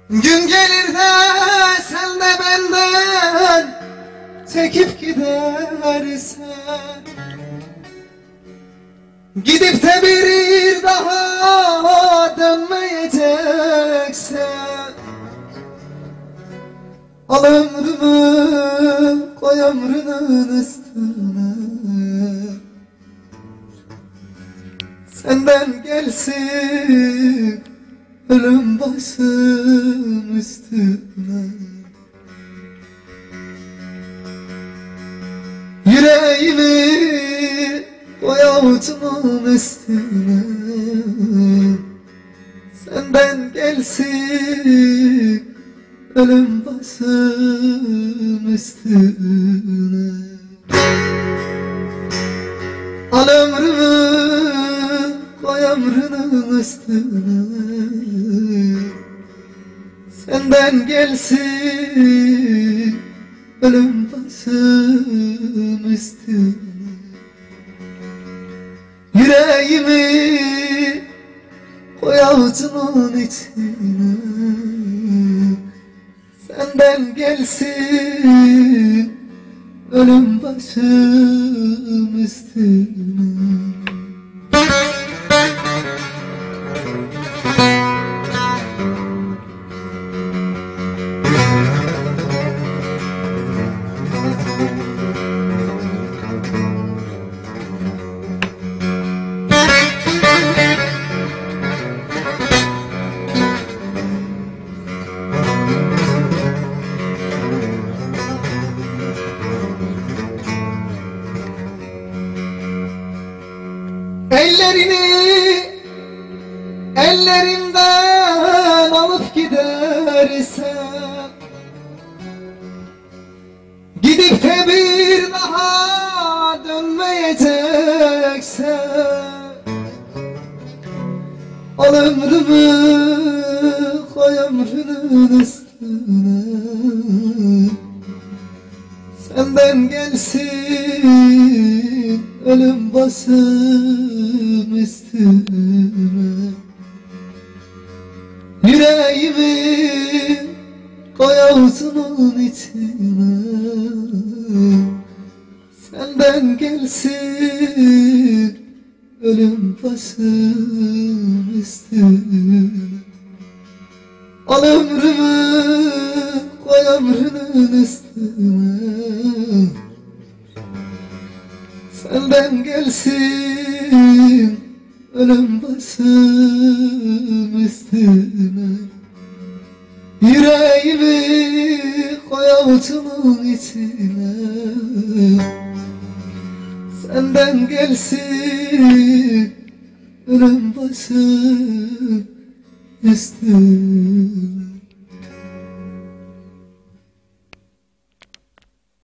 Gün gelir de sen de benden çekip gidersen, gidip de bir daha dönmeyeceksen, al ömrümü koy ömrünün üstüne. Senden gelsin ölüm başım üstüne. Yüreğimi koy avucumun üstüne. Senden gelsin ölüm başım üstüne. Al ömrümü koy ömrünün üstüne. Senden gelsin ölüm başım üstüne. Yüreğimi koy avucunun içine. Senden gelsin ölüm başım üstüne. Ellerini ellerimden alıp gidersen, gidip de bir daha dönmeyeceksen, al ömrümü koy ömrünün üstüne. Senden gelsin ölüm başım üstüne. Yüreğimi koy avucunun içine. Senden gelsin ölüm başım üstüne. Al ömrümü koy ömrünün üstüne. Senden gelsin ölüm başım üstüne. Yüreğimi koy avucumun içine. Senden gelsin ölüm başım üstüne.